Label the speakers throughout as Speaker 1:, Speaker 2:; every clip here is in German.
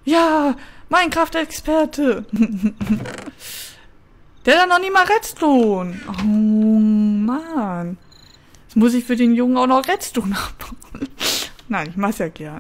Speaker 1: Ja, Minecraft-Experte. Der hat noch nie mal Redstone. Oh, Mann. Jetzt muss ich für den Jungen auch noch Redstone abbauen. Nein, ich mach's ja gern.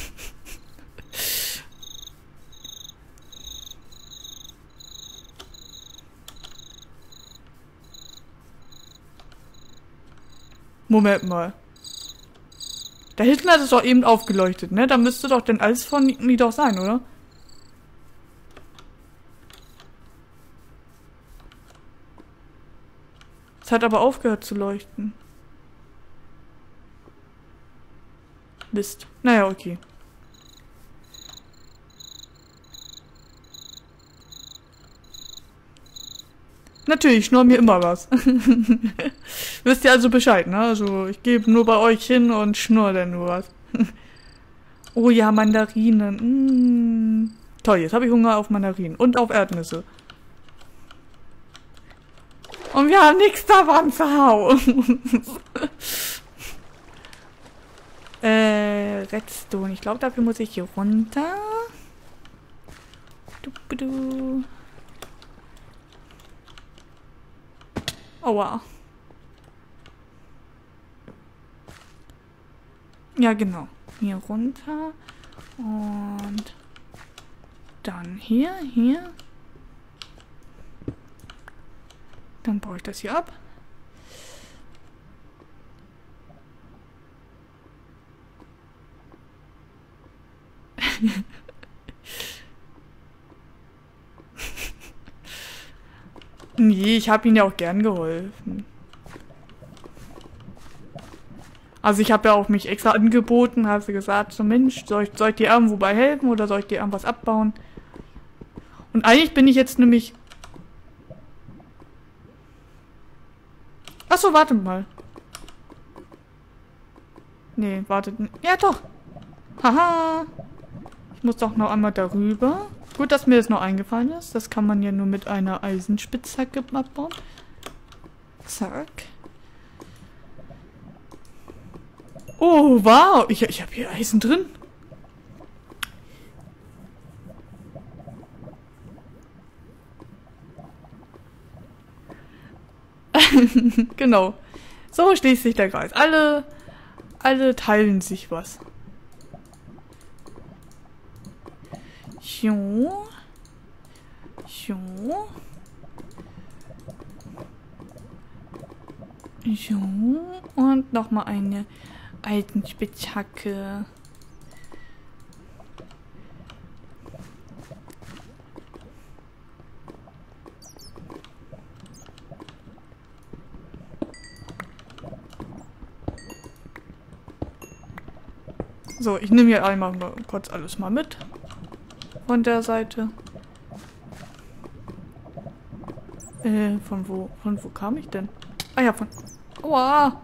Speaker 1: Moment mal. Da hinten hat es doch eben aufgeleuchtet, ne? Da müsste doch denn alles von mir doch sein, oder? Es hat aber aufgehört zu leuchten. Mist. Naja, okay. Natürlich, schnurr mir immer was. Wisst ihr also Bescheid, ne? Also, ich gebe nur bei euch hin und schnurr dann nur was. Oh ja, Mandarinen. Toll, jetzt habe ich Hunger auf Mandarinen und auf Erdnüsse. Und wir haben nichts davon zu Hause. Redstone. Ich glaube, dafür muss ich hier runter. Du. Aua. Ja, genau. Hier runter. Und dann hier. Dann baue ich das hier ab. Nee, ich habe ihnen ja auch gern geholfen. Also ich habe ja auch mich extra angeboten, habe sie gesagt, so Mensch, soll ich dir irgendwo bei helfen oder soll ich dir irgendwas abbauen? Und eigentlich bin ich jetzt nämlich... Achso, wartet mal. Nee, wartet... Ja, doch. Haha. Ich muss doch noch einmal darüber. Gut, dass mir das noch eingefallen ist. Das kann man ja nur mit einer Eisenspitzhacke abbauen. Zack. Oh, wow. Ich habe hier Eisen drin. Genau. So schließt sich der Kreis. Alle teilen sich was. So. Und nochmal eine Eisenspitzhacke. So, ich nehme hier einmal kurz alles mal mit. Von der Seite. Von wo kam ich denn? Ah ja, von... Aua!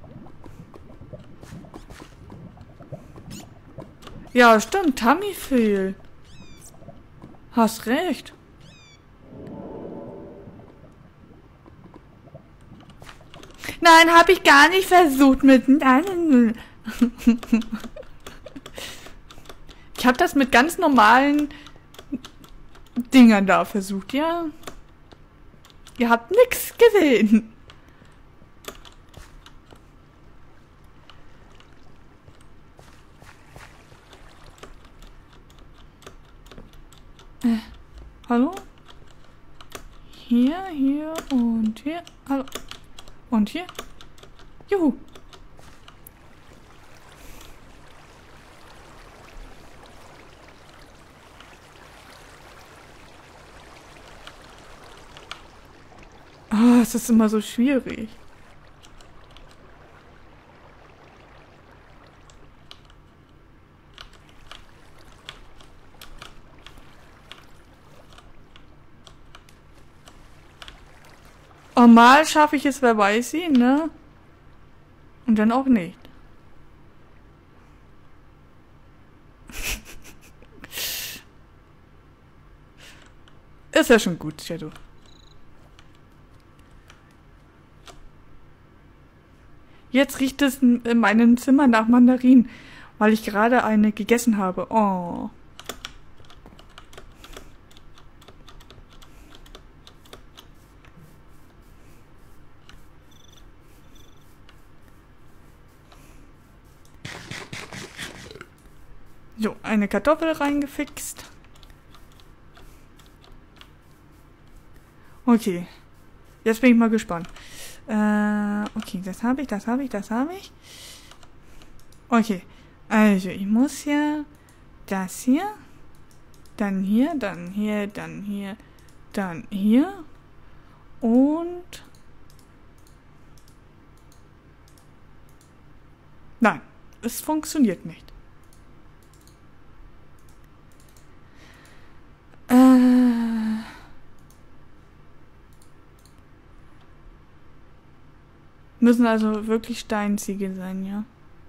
Speaker 1: Ja, stimmt, Tamifil. Hast recht. Nein, habe ich gar nicht versucht mit... Nein. Ich habe das mit ganz normalen Dingern da versucht, ja. Ihr habt nichts gesehen. Hallo? Hier und hier. Hallo. Und hier. Juhu. Ah, es ist immer so schwierig. Und mal schaffe ich es, wer weiß sie, ne? Und dann auch nicht. Ist ja schon gut, Shadow. Jetzt riecht es in meinem Zimmer nach Mandarinen, weil ich gerade eine gegessen habe. Oh. So, eine Kartoffel reingefixt. Okay. Jetzt bin ich mal gespannt. Okay, das habe ich. Okay. Also, ich muss hier das hier, dann hier, dann hier, dann hier, dann hier und... Nein, es funktioniert nicht. Müssen also wirklich Steinziegel sein, ja?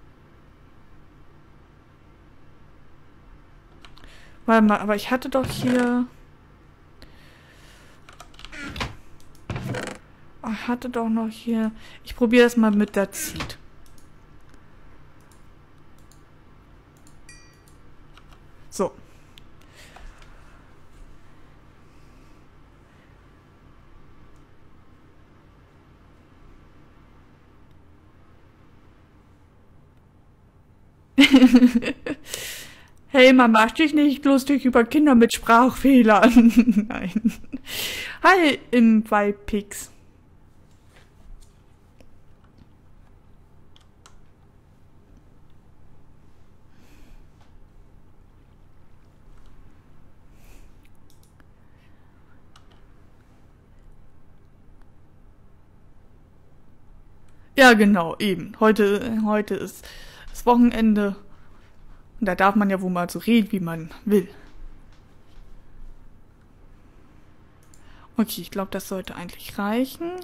Speaker 1: Warte mal, aber ich hatte doch hier... Ich hatte doch noch hier... Ich probiere das mal mit der Zieht. So. Hey, man macht dich nicht lustig über Kinder mit Sprachfehlern. Nein. Hi, in Pix. Ja, genau, eben. Heute ist das Wochenende. Und da darf man ja wohl mal so reden, wie man will. Okay, ich glaube, das sollte eigentlich reichen.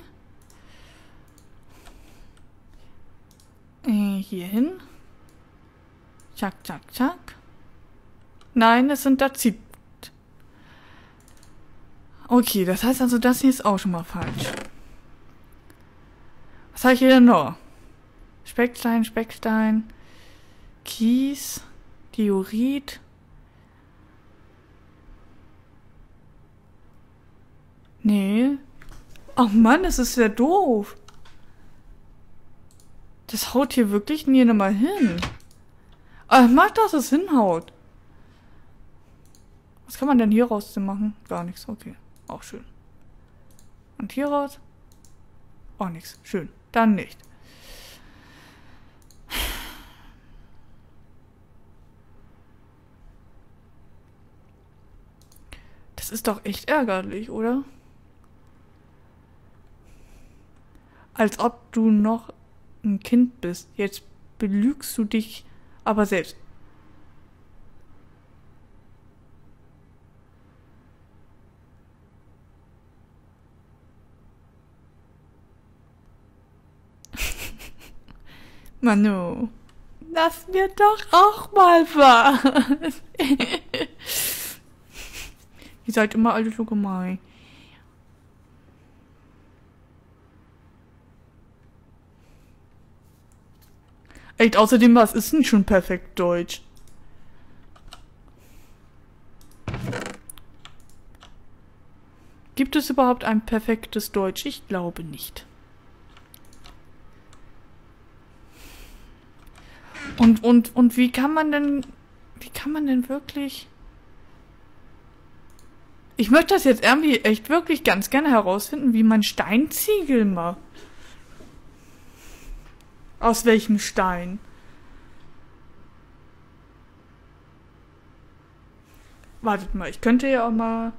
Speaker 1: Hier hin. Zack, zack, zack. Nein, es sind da zieht. Okay, das heißt also, das hier ist auch schon mal falsch. Was habe ich hier denn noch? Speckstein, Kies, Diorit. Nee. Ach Mann, das ist ja doof. Das haut hier wirklich nie nochmal hin. Aber mach, dass es hinhaut. Was kann man denn hier raus machen? Gar nichts, okay. Auch schön. Und hier raus? Auch nichts. Schön. Dann nicht. Das ist doch echt ärgerlich, oder? Als ob du noch ein Kind bist. Jetzt belügst du dich aber selbst. Manu, lass mir doch auch mal was. Ihr seid immer alle so gemein. Echt, außerdem, was ist denn schon perfekt Deutsch? Gibt es überhaupt ein perfektes Deutsch? Ich glaube nicht. Und wie kann man denn wirklich... Ich möchte das jetzt irgendwie echt wirklich ganz gerne herausfinden, wie man Steinziegel macht. Aus welchem Stein? Wartet mal, ich könnte ja auch mal...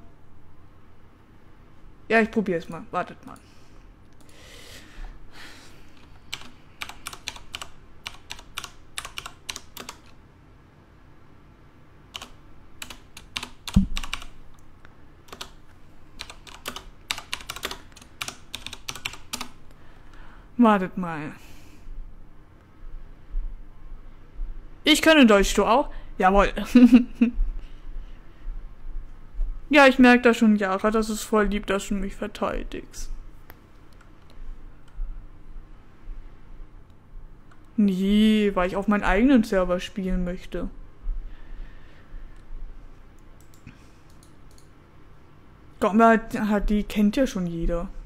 Speaker 1: Ja, ich probiere es mal. Wartet mal. Wartet mal. Ich kann Deutsch, du auch? Jawohl. Ja, ich merke da schon, Jara, das ist voll lieb, dass du mich verteidigst. Nee, weil ich auf meinen eigenen Server spielen möchte. Komm, die kennt ja schon jeder.